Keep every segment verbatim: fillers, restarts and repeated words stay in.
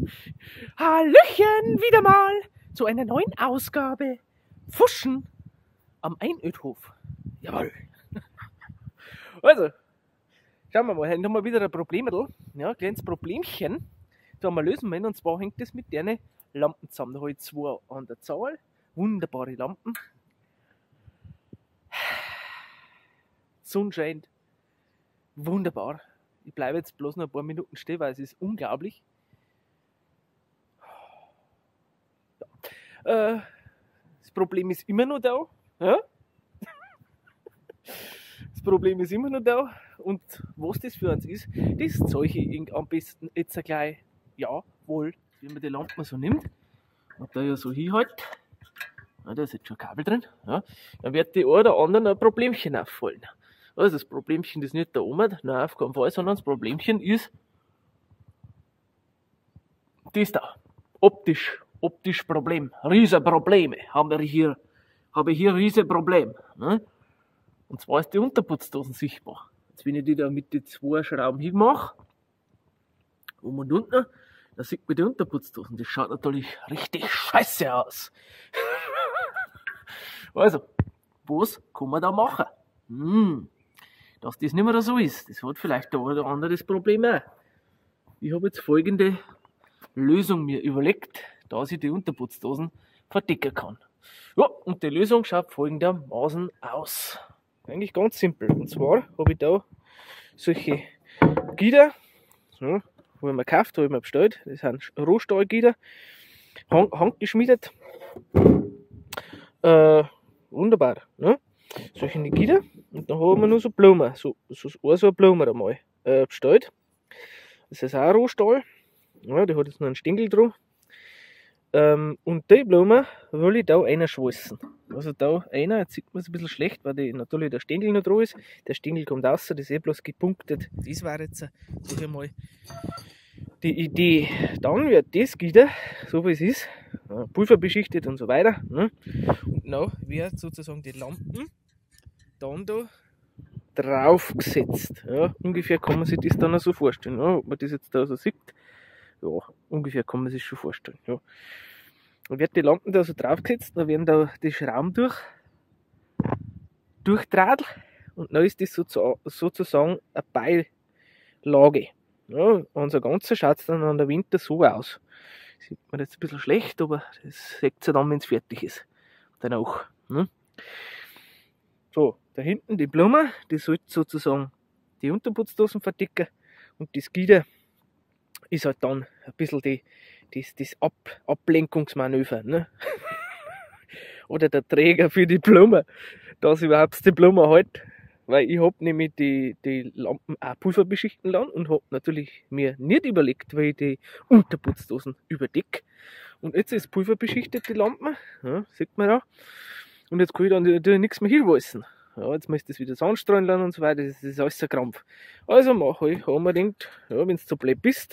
Hallöchen, wieder mal zu einer neuen Ausgabe Fuschen am Einödhof. Jawohl. Also, schauen wir mal, heute haben wir wieder ein Problemerl, ja, ein kleines Problemchen, da wir lösen müssen, und zwar hängt das mit den Lampen zusammen. Da habe ich zwei an der Zahl, wunderbare Lampen. Sonne scheint, wunderbar. Ich bleibe jetzt bloß noch ein paar Minuten stehen, weil es ist unglaublich. Ja. Äh, das Problem ist immer noch da. Ja? Das Problem ist immer noch da. Und was das für uns ist, das zeige ich am besten jetzt gleich. Ja, wohl, wenn man die Lampen so nimmt und da ja so hinhält. Ja, da ist jetzt schon ein Kabel drin. Ja, dann wird die ein oder anderen ein Problemchen auffallen. Also das Problemchen ist nicht der Oma, nein, auf keinen Fall, sondern das Problemchen ist das da. Optisch, optisch Problem. Riesenprobleme haben wir hier. Habe ich hier Riesenproblem. Ne? Und zwar ist die Unterputzdosen sichtbar. Jetzt, wenn ich die da mit den zwei Schrauben hinmache, oben und unten, da sieht man die Unterputzdosen. Das schaut natürlich richtig scheiße aus. Also, was kann man da machen? Hm. Dass das nicht mehr so ist, das hat vielleicht der oder andere das Problem auch. Ich habe jetzt folgende Lösung mir überlegt, dass ich die Unterputzdosen verdecken kann. Ja, und die Lösung schaut folgendermaßen aus. Eigentlich ganz simpel. Und zwar habe ich da solche Gitter, ja, habe ich mir gekauft, habe ich mir bestellt. Das sind Rohstahlgitter, hand, handgeschmiedet. Äh, wunderbar. Ne? Solche Gitter. Und dann haben wir nur so Blumen, so, so, so eine Blume einmal äh, bestellt. Das ist auch Rohstahl. Ja, die hat jetzt noch einen Stängel dran. Ähm, und die Blume will ich da reinschweißen. Also da einer, jetzt sieht man es ein bisschen schlecht, weil die, natürlich der Stängel noch dran ist. Der Stängel kommt raus, das ist eh bloß gepunktet. Das war jetzt, sag ich mal, die Idee. Dann wird das Gitter, so wie es ist, pulverbeschichtet und so weiter. Ne? Und dann wird sozusagen die Lampen dann da draufgesetzt. Ja, ungefähr kann man sich das dann auch so vorstellen. Ja, ob man das jetzt da so sieht, ja, ungefähr kann man sich schon vorstellen. Ja. Dann wird die Lampen da so draufgesetzt, dann werden da die Schrauben durch, durchdraht und dann ist das so, sozusagen eine Beilage. Ja, unser Ganzer schaut es dann an der Winter so aus. Sieht man jetzt ein bisschen schlecht, aber das sieht ihr dann, wenn es fertig ist. Danach. Ne? So, da hinten die Blume, die sollte sozusagen die Unterputzdosen verdecken und das Gitter ist halt dann ein bisschen die, das, das Ab, Ablenkungsmanöver. Ne? Oder der Träger für die Blume, dass überhaupt die Blume halt, weil ich habe nämlich die, die Lampen auch Pulver beschichten lassen und habe natürlich mir nicht überlegt, wie ich die Unterputzdosen überdecke. Und jetzt ist Pulver beschichtet, die Lampen, ja, sieht man da. Und jetzt kann ich dann natürlich nichts mehr hinweisen. Ja, jetzt müsste ich das wieder Sandstrahlen lernen und so weiter, das ist alles ein Krampf. Also mache ich, haben wir gedacht, ja, wenn du so blöd bist,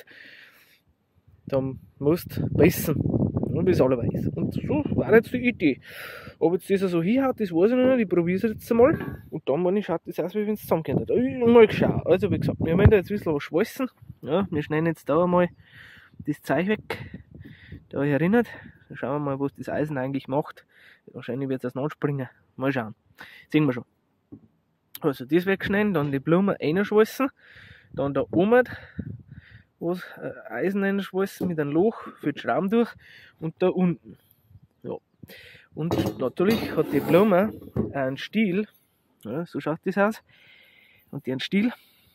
dann musst du beißen. Ja, das alle weiß. Und so war jetzt die Idee. Ob jetzt das so hinhaut, das weiß ich noch nicht, ich probiere es jetzt einmal. Und dann, wenn ich schaut das aus, wie wenn es zusammenkommt. Mal geschaut. Also wie gesagt, wir werden da jetzt ein bisschen was schweißen. Ja, wir schneiden jetzt da einmal das Zeug weg. Da euch erinnert. Dann schauen wir mal, was das Eisen eigentlich macht. Wahrscheinlich wird es auseinanderspringen. Mal schauen. Sehen wir schon. Also das wegschneiden, dann die Blume reinschweißen, dann da oben was äh, Eisen reinschweißen mit einem Loch für die Schrauben durch und da unten. Ja. Und natürlich hat die Blume einen Stiel, ja, so schaut das aus, und den Stiel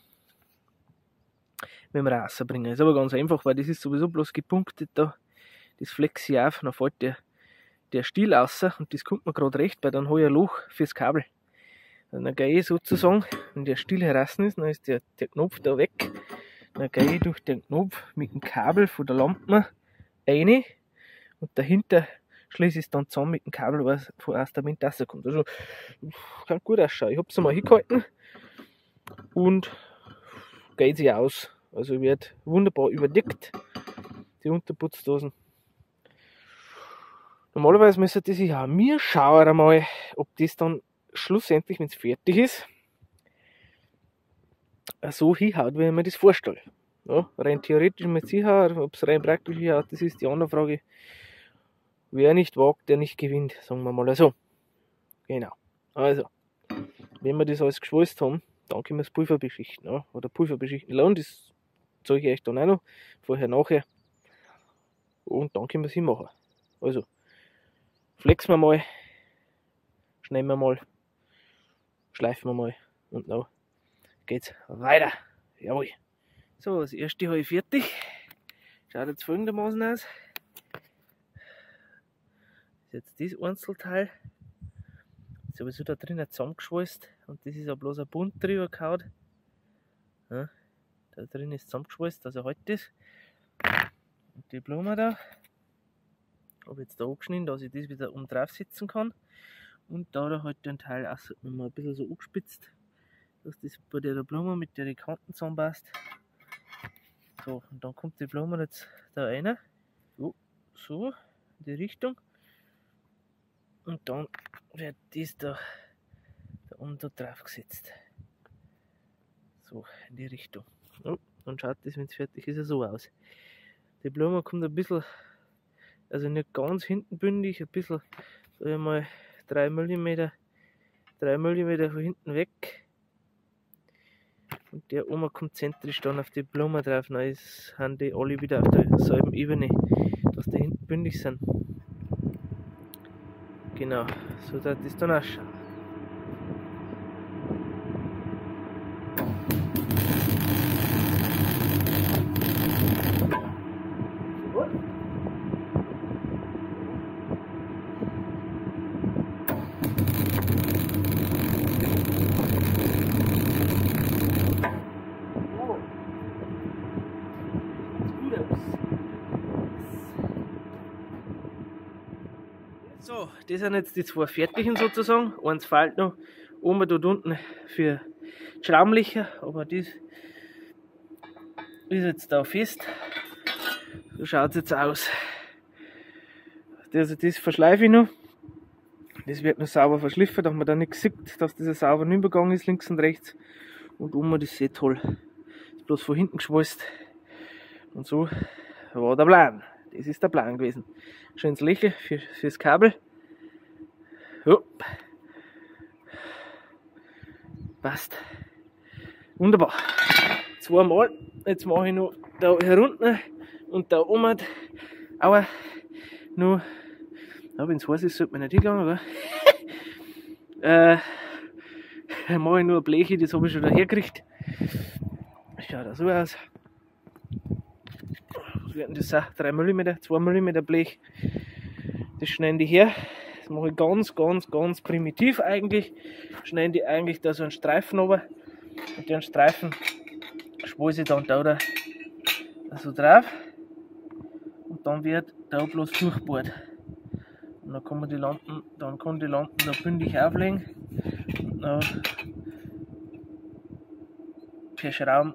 wenn wir rausbringen. Das ist aber ganz einfach, weil das ist sowieso bloß gepunktet da, das flex ich auf, dann fällt der, der Stiel raus und das kommt mir gerade recht, weil dann habe ich ein Loch fürs Kabel. Dann gehe ich sozusagen, wenn der Stiel heraus ist, dann ist der, der Knopf da weg. Dann gehe ich durch den Knopf mit dem Kabel von der Lampe rein und dahinter schließe ich es dann zusammen mit dem Kabel, was aus der Wind rauskommt. Also kann gut ausschauen. Ich habe es einmal hingehalten und geht sich aus. Also wird wunderbar überdeckt, die Unterputzdosen. Normalerweise müsste das sich auch mir schauen einmal, ob das dann schlussendlich, wenn es fertig ist, so hinhaut, wie ich mir das vorstelle. Ja, rein theoretisch mit Sicherheit, ob es rein praktisch ist, das ist die andere Frage. Wer nicht wagt, der nicht gewinnt, sagen wir mal so. Genau. Also, wenn wir das alles geschweißt haben, dann können wir das Pulver beschichten. Ja? Oder Pulver beschichten lassen, das zeige ich euch dann auch noch, vorher, nachher. Und dann können wir es hinmachen. Also, flexen wir mal, schneiden wir mal, schleifen wir mal und dann geht's weiter. Jawohl. So, das erste habe ich fertig. Schaut jetzt folgendermaßen aus. Das ist jetzt das Einzelteil. Das habe ich so da drinnen zusammengeschweißt und das ist auch bloß ein Bund drüber gehauen. Ja, da drin ist zusammengeschweißt, also halt das. Und die Blume da habe ich jetzt da angeschnitten, dass ich das wieder um drauf sitzen kann. Und da da halt den Teil auch nochmal ein bisschen so angespitzt, dass das bei der Blume mit der Kanten zusammenpasst. So, und dann kommt die Blume jetzt da rein. So, so in die Richtung. Und dann wird das da, da unten da drauf gesetzt. So, in die Richtung. Oh, dann schaut das, wenn es fertig ist, so aus. Die Blume kommt ein bisschen, also nicht ganz hinten bündig, ein bisschen, sag ich mal, drei Millimeter von hinten weg. Und der oben kommt zentrisch dann auf die Blume drauf. Dann sind die alle wieder auf derselben Ebene, dass die hinten bündig sind. Genau, so darf das dann ausschauen. So, das sind jetzt die zwei fertigen sozusagen. Eins fehlt noch. Oben dort unten für die Schraubenlöcher, aber das ist jetzt da fest. So schaut es jetzt aus. Also das verschleife ich noch. Das wird noch sauber verschliffen, dass man da nicht sieht, dass das ein sauberer Übergang ist, links und rechts. Und oben das ist eh toll. Ist bloß von hinten geschweißt. Und so war der Plan. Das ist der Plan gewesen. Schönes Löcher für, fürs Kabel. Hopp. Passt. Wunderbar. Zweimal. Jetzt mache ich noch da herunten und da oben. Aber nur. Ja, wenn es heiß ist, sollte man nicht hingegangen, oder? äh, mache ich nur ein Blech, das habe ich schon da hergekriegt. Schaut da so aus. Was werden das auch? drei Millimeter, zwei Millimeter Blech. Das schneiden die her. Das mache ich ganz, ganz, ganz primitiv eigentlich. Schneiden die eigentlich da so einen Streifen runter. Und den Streifen schweiße ich dann da, da so drauf. Und dann wird da bloß durchbohrt. Und dann kann man die Lampen, dann kann die Lampen da bündig auflegen. Und dann per Schrauben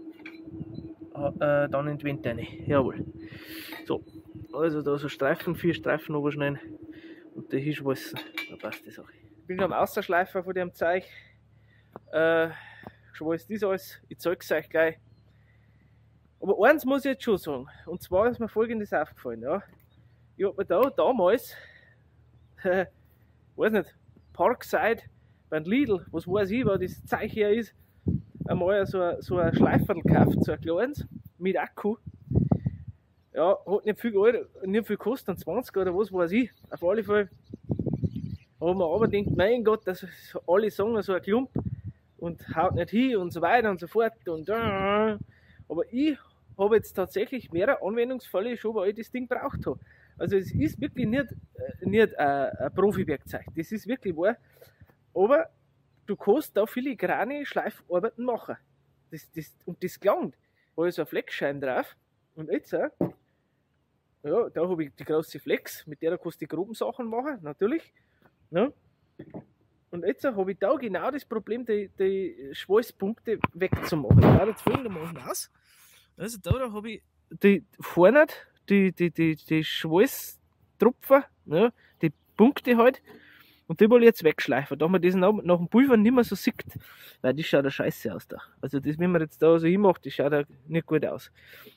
äh, dann in die Wände rein. Jawohl. So, also da so Streifen, vier Streifen überschneiden und da hinschweißen. Da passt das auch. Ich bin am Ausschleifer von dem Zeug. Äh, geschweißt ist alles. Ich zeige es euch gleich. Aber eins muss ich jetzt schon sagen. Und zwar ist mir folgendes aufgefallen. Ja. Ich habe mir da damals, äh, weiß nicht, Parkside beim Lidl, was weiß ich, was das Zeug hier ist, einmal so, so ein Schleiferl gekauft, so ein kleines, mit Akku. Ja, hat nicht viel Geld, nicht viel gekostet, zwanzig oder was weiß ich. Auf alle Fälle haben wir aber gedacht, mein Gott, das ist alle sagen so ein Klump und haut nicht hin und so weiter und so fort. Und, äh, aber ich habe jetzt tatsächlich mehrere Anwendungsfälle schon, weil ich das Ding braucht habe. Also es ist wirklich nicht, äh, nicht äh, ein Profi-Werkzeug, das ist wirklich wahr. Aber du kannst da filigrane Schleifarbeiten machen. Das, das, und das gelangt. Da ist so ein Fleckschein drauf. Und jetzt, äh, ja, da habe ich die große Flex, mit der da kannst du die groben Sachen machen, natürlich. Ja. Und jetzt äh, habe ich da genau das Problem, die, die Schweißpunkte wegzumachen. Ich schaue jetzt folgendermaßen aus. Also da, da habe ich die vorne, die, die, die, die Schweißtropfen, ja, die Punkte halt. Und die wollte ich jetzt wegschleifen, da man das nach, nach dem Pulver nicht mehr so sieht, weil das schaut ja scheiße aus da. Also das, wenn man jetzt da so hinmacht, das schaut ja nicht gut aus.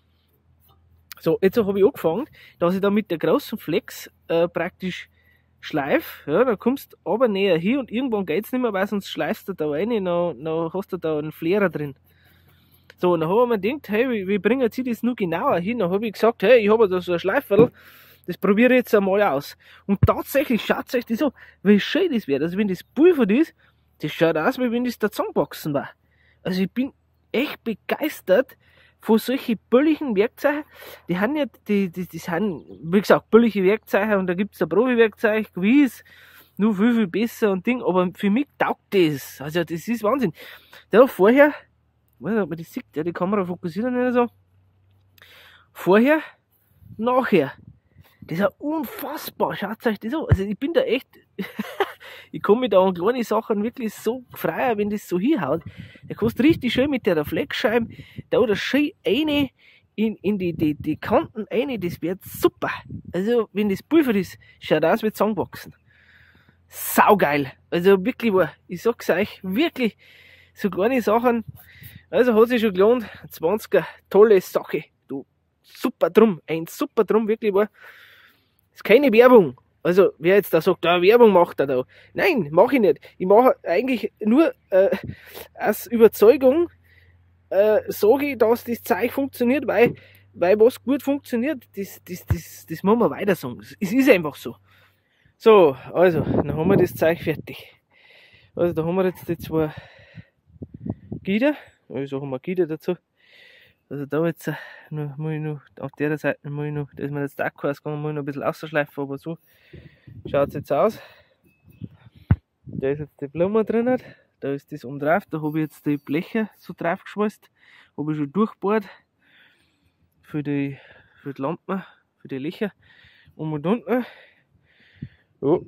So, jetzt habe ich angefangen, dass ich da mit der großen Flex äh, praktisch schleife, ja, dann kommst du aber näher hin und irgendwann geht es nicht mehr, weil sonst schleifst du da rein, dann, dann hast du da einen Flerer drin. So, und dann habe ich mir gedacht, hey, wie, wie bringen Sie das nur genauer hin? Dann habe ich gesagt, hey, ich habe da so ein Schleiferl, das probiere ich jetzt einmal aus. Und tatsächlich schaut euch das so, wie schön das wird. Also wenn das Pulver ist, das schaut aus, wie wenn das da zusammengewachsen war. Also ich bin echt begeistert von solchen billigen Werkzeugen. Die haben ja, die, die, die sind, wie gesagt, billige Werkzeuge und da gibt es ein Profi-Werkzeug, gewiss, nur viel, viel besser und Ding, aber für mich taugt das. Also das ist Wahnsinn. Da vorher, ich weiß nicht, ob man das sieht, ja, die Kamera fokussiert nicht so. Vorher, nachher. Das ist ja unfassbar, schaut euch das an. Also ich bin da echt, ich komme mich da an kleine Sachen wirklich so freuen, wenn das so hinhaut. Der kostet richtig schön mit der Flexscheibe, da oder schön rein in, in die, die, die Kanten rein, das wird super. Also wenn das Pulver ist, schaut aus wie zusammengewachsen. Saugeil. Also wirklich, ich sag's euch, wirklich so kleine Sachen. Also hat sich schon gelohnt, zwanziger, tolle Sache. Du, super drum, ein super drum, wirklich war. Das ist keine Werbung. Also, wer jetzt da sagt, da Werbung macht er da. Nein, mache ich nicht. Ich mache eigentlich nur äh, aus Überzeugung, äh, sage ich, dass das Zeug funktioniert, weil, weil was gut funktioniert, das, das, das, das muss man weiter sagen. Es ist einfach so. So, also, dann haben wir das Zeug fertig. Also, da haben wir jetzt die zwei Gitter. Also haben wir Gitter dazu. Also da jetzt äh, noch, muss ich noch auf der Seite muss ich noch, da ist mir jetzt der Akku ausgegangen, muss ich noch ein bisschen ausschleifen, aber so schaut es jetzt aus. Da ist jetzt die Blume drin, da ist das oben drauf, da habe ich jetzt die Bleche so drauf geschweißt, habe ich schon durchgebohrt für die, für die Lampen, für die Löcher. Um und unten, ja,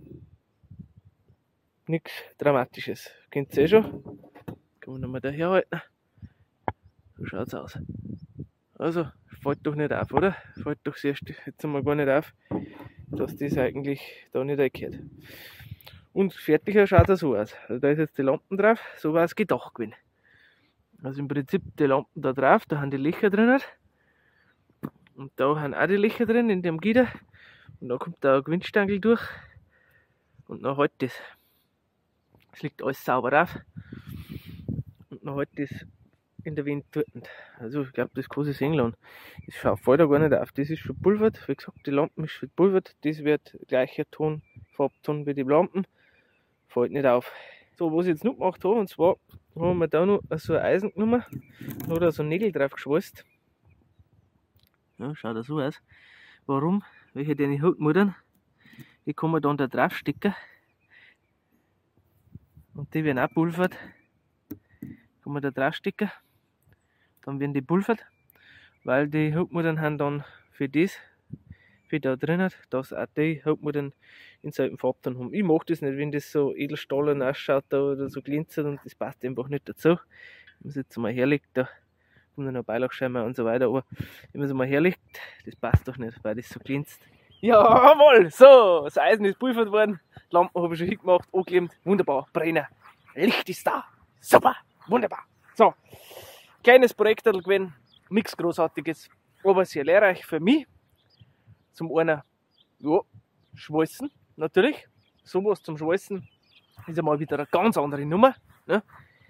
nichts Dramatisches, kennt ihr eh schon, kann man nochmal da herhalten. So schaut es aus. Also, fällt doch nicht auf, oder? Fällt doch erst jetzt einmal gar nicht auf, dass das eigentlich da nicht reingehört. Und fertiger schaut er so aus. Also da ist jetzt die Lampen drauf, so war es gedacht gewesen. Also im Prinzip die Lampen da drauf, da haben die Löcher drin. Und da haben auch die Löcher drin in dem Gitter. Und da kommt da ein Gewindstangel durch. Und dann halt das. Es liegt alles sauber drauf. Und dann halt das in der Wind dort. Also ich glaube, das kann sich sehen lassen. Das schaut fällt da gar nicht auf. Das ist verpulvert. Wie gesagt, die Lampen ist verpulvert. Das wird gleicher Ton, Farbton wie die Lampen. Fällt nicht auf. So, was ich jetzt noch gemacht habe, und zwar haben wir da noch so ein Eisen genommen. Da hat so ein Nägel drauf geschweißt. Ja, schaut da so aus. Warum? Welche deine Hautmuttern, die kann man dann da drauf stecken. Und die werden auch pulvert. Kann man da drauf stecken. Dann werden die pulvert, weil die Hauptmuttern haben dann für das, für da drinnen, dass auch die Hauptmuttern in selben Farbton haben. Ich mag das nicht, wenn das so edelstahlern ausschaut da oder so glänzert und das passt einfach nicht dazu. Wenn man es jetzt mal herlegt, da kommt dann noch Beilagscheimer und so weiter, aber wenn man es mal herlegt, das passt doch nicht, weil das so glänzt. Jawohl, so, das Eisen ist pulvert worden, die Lampen habe ich schon hingemacht, angeklemmt, wunderbar, Brenner, Licht ist da, super, wunderbar. So, kleines Projekt gewesen, nichts Großartiges, aber sehr lehrreich für mich. Zum einen, ja, Schweißen natürlich, sowas zum Schweißen ist einmal wieder eine ganz andere Nummer. Ne?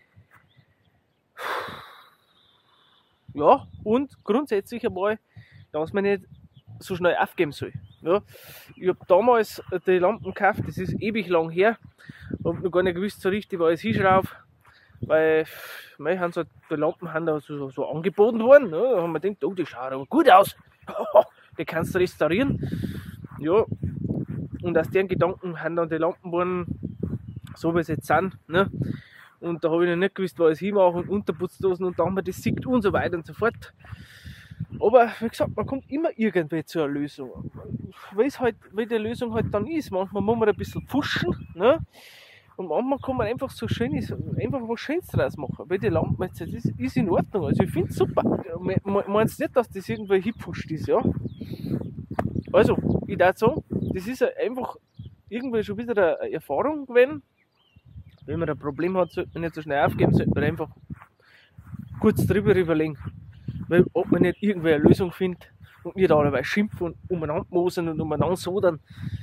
Ja, und grundsätzlich einmal, dass man nicht so schnell aufgeben soll. Ja, ich habe damals die Lampen gekauft, das ist ewig lang her, habe noch gar nicht gewusst so richtig, wo ich es hinschraube, weil mei, haben so, die Lampen haben da so, so angeboten worden, ne? Da haben wir gedacht, oh, die schauen aber gut aus, die kannst du restaurieren. Ja, und aus den Gedanken haben dann die Lampen geworden, so wie sie jetzt sind. Ne? Und da habe ich noch nicht gewusst, was ich hinmache und Unterputzdosen und dann haben wir das sieht und so weiter und so fort. Aber wie gesagt, man kommt immer irgendwie zu einer Lösung. Wie es halt, wie die Lösung halt dann ist. Manchmal muss man ein bisschen pushen, ne? Und manchmal kann man einfach so schön ist, einfach was Schönes draus machen. Weil die Lampen jetzt, das ist, ist in Ordnung. Also ich finde es super. Meinst nicht, dass das irgendwie hingepusht ist, ja? Also, ich würde sagen, das ist einfach irgendwie schon wieder eine Erfahrung gewesen. Wenn man ein Problem hat, sollte man nicht so schnell aufgeben, sollte man einfach kurz drüber überlegen. Weil ob man nicht irgendwie eine Lösung findet und nicht alle schimpfen und umeinander mosen und umeinander sodern.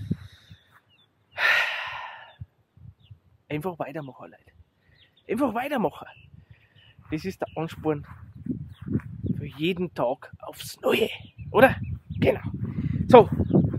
Einfach weitermachen, Leute. Einfach weitermachen. Das ist der Ansporn für jeden Tag aufs Neue. Oder? Genau. So.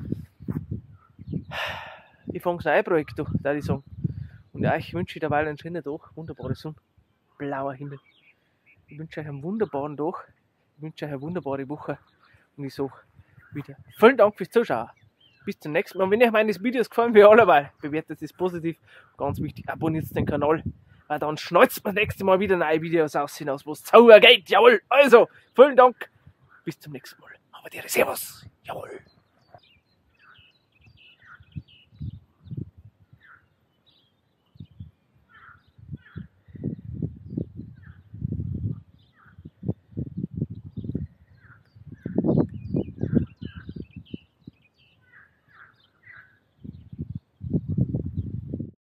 Ich fange das neue Projekt durch, würde ich sagen. Und ja, ich wünsche euch dabei einen schönen Tag. Wunderbare Sonne. Blauer Himmel. Ich wünsche euch einen wunderbaren Tag. Ich wünsche euch eine wunderbare Woche. Und ich sage wieder vielen Dank fürs Zuschauen. Bis zum nächsten Mal. Und wenn euch meine Videos gefallen, wie alle, bewertet es positiv. Ganz wichtig, abonniert den Kanal. Weil dann schnalzt man das nächste Mal wieder neue Videos aus hinaus, wo es Zauber geht. Jawohl. Also, vielen Dank. Bis zum nächsten Mal. Aber dir Servus. Jawohl.